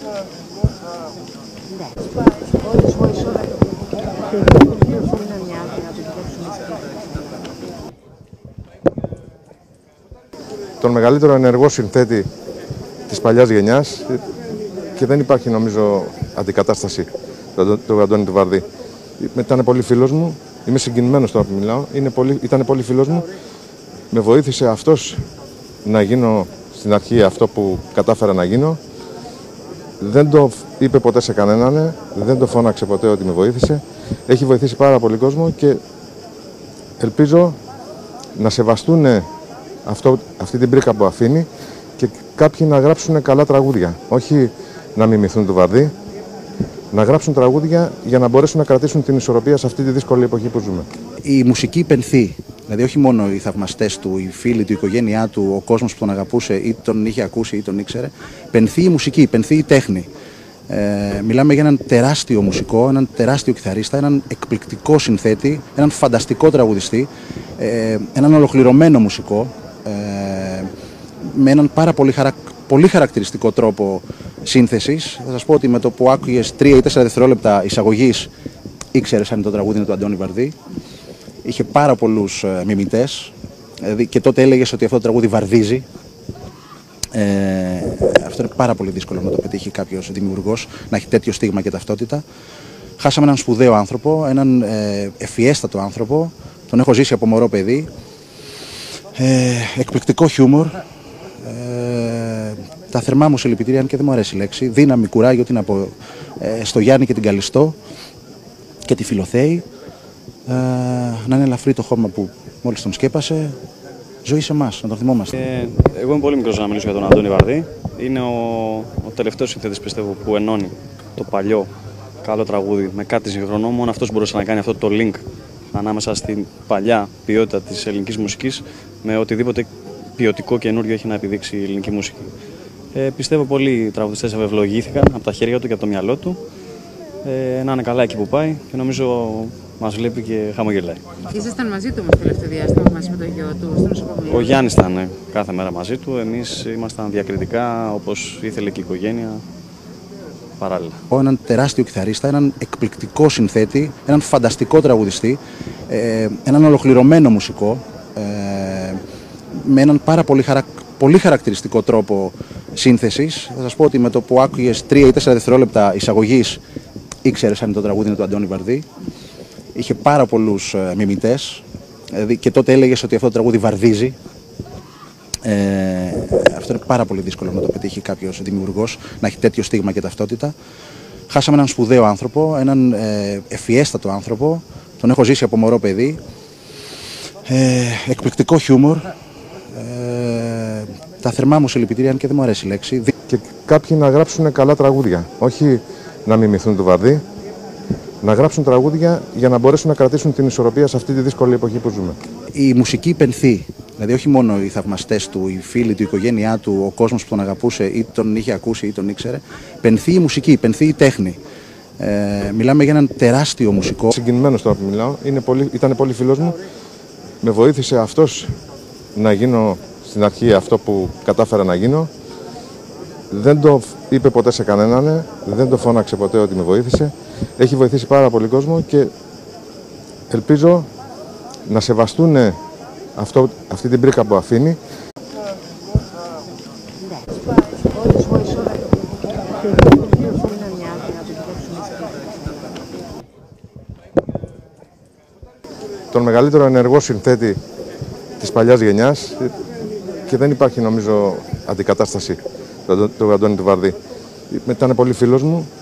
Τον μεγαλύτερο ενεργό συνθέτη της παλιάς γενιάς και δεν υπάρχει νομίζω αντικατάσταση του Αντώνη του Βαρδί. Ήταν πολύ φίλος μου, είμαι συγκινημένος τώρα που μιλάω, ήταν πολύ φίλος μου, με βοήθησε αυτός να γίνω στην αρχή αυτό που κατάφερα να γίνω. Δεν το είπε ποτέ σε κανέναν, δεν το φώναξε ποτέ ότι με βοήθησε. Έχει βοηθήσει πάρα πολύ κόσμο και ελπίζω να σεβαστούν αυτή την πρίκα που αφήνει και κάποιοι να γράψουν καλά τραγούδια. Όχι να μιμηθούν του Βαρδί, να γράψουν τραγούδια για να μπορέσουν να κρατήσουν την ισορροπία σε αυτή τη δύσκολη εποχή που ζούμε. Η μουσική πενθεί. Δηλαδή, όχι μόνο οι θαυμαστές του, οι φίλοι του, η οικογένειά του, ο κόσμος που τον αγαπούσε ή τον είχε ακούσει ή τον ήξερε. Πενθεί η μουσική, πενθεί η τέχνη. Μιλάμε για έναν τεράστιο μουσικό, έναν τεράστιο κιθαρίστα, έναν εκπληκτικό συνθέτη, έναν φανταστικό τραγουδιστή, έναν ολοκληρωμένο μουσικό, με έναν πάρα πολύ χαρακτηριστικό τρόπο σύνθεσης. Θα σας πω ότι με το που άκουγες 3 ή 4 δευτερόλεπτα εισαγωγής, ήξερες αν το τραγούδι είναι του Αντώνη Βαρδί. Είχε πάρα πολλούς μιμητές, δηλαδή και τότε έλεγες ότι αυτό το τραγούδι βαρδίζει. Αυτό είναι πάρα πολύ δύσκολο να το πετύχει κάποιος δημιουργός, να έχει τέτοιο στίγμα και ταυτότητα. Χάσαμε έναν σπουδαίο άνθρωπο, έναν ευφιέστατο άνθρωπο, τον έχω ζήσει από μωρό παιδί. Εκπληκτικό χιούμορ. Τα θερμά μου συλληπιτήρια, αν και δεν μου αρέσει η λέξη. Δύναμη, κουράγιο, τι να πω, στο Γιάννη και την Καλιστό και τη Φιλοθέη. Να είναι ελαφρύ το χώμα που μόλις τον σκέπασε. Ζωή σε εμάς, να τον θυμόμαστε. Εγώ είμαι πολύ μικρός να μιλήσω για τον Αντώνη Βαρδί. Είναι ο τελευταίος συνθέτης, πιστεύω, που ενώνει το παλιό καλό τραγούδι με κάτι συγχρονό. Μόνο αυτός μπορούσε να κάνει αυτό το link ανάμεσα στην παλιά ποιότητα της ελληνικής μουσικής με οτιδήποτε ποιοτικό καινούριο έχει να επιδείξει η ελληνική μουσική. Πιστεύω πολλοί τραγουδιστές ευλογήθηκαν από τα χέρια του και από το μυαλό του. Να είναι καλά εκεί που πάει και νομίζω μας βλέπει και χαμογελάει. Ήσασταν μαζί του όμως το τελευταίο διάστημα, μαζί με το γιο του, στο νοσοκομείο? Ο Γιάννης ήταν κάθε μέρα μαζί του. Εμείς ήμασταν διακριτικά όπως ήθελε και η οικογένεια, παράλληλα. Έναν τεράστιο κιθαρίστα, έναν εκπληκτικό συνθέτη, έναν φανταστικό τραγουδιστή, έναν ολοκληρωμένο μουσικό, με έναν πάρα πολύ χαρακτηριστικό τρόπο σύνθεσης. Θα σας πω ότι με το που άκουγες 3 ή 4 δευτερόλεπτα εισαγωγής, ήξερες αν το τραγούδι είναι του Αντώνη Βαρδί. Είχε πάρα πολλούς μιμητές, δηλαδή και τότε έλεγες ότι αυτό το τραγούδι βαρδίζει. Αυτό είναι πάρα πολύ δύσκολο να το πετύχει κάποιος δημιουργός, να έχει τέτοιο στίγμα και ταυτότητα. Χάσαμε έναν σπουδαίο άνθρωπο, έναν ευφιέστατο άνθρωπο, τον έχω ζήσει από μωρό παιδί. Εκπληκτικό χιούμορ. Τα θερμά μου συλληπιτήρια, αν και δεν μου αρέσει η λέξη. Και κάποιοι να γράψουν καλά τραγούδια, όχι να μιμηθούν του Βαρδί, να γράψουν τραγούδια για να μπορέσουν να κρατήσουν την ισορροπία σε αυτή τη δύσκολη εποχή που ζούμε. Η μουσική πενθεί. Δηλαδή, όχι μόνο οι θαυμαστές του, οι φίλοι του, η οικογένειά του, ο κόσμος που τον αγαπούσε ή τον είχε ακούσει ή τον ήξερε. Πενθεί η μουσική, πενθεί η τέχνη. Μιλάμε για έναν τεράστιο μουσικό. Συγκινημένος τώρα που μιλάω, ήταν πολύ φίλος μου. Με βοήθησε αυτός να γίνω στην αρχή αυτό που κατάφερα να γίνω. Δεν το είπε ποτέ σε κανέναν, δεν το φώναξε ποτέ ότι με βοήθησε. Έχει βοηθήσει πάρα πολύ κόσμο και ελπίζω να σεβαστούν αυτή την πρίκα που αφήνει. Τον μεγαλύτερο ενεργό συνθέτη της παλιάς γενιάς και δεν υπάρχει νομίζω αντικατάσταση του Αντώνη του Βαρδί. Ήταν πολύ φίλος μου,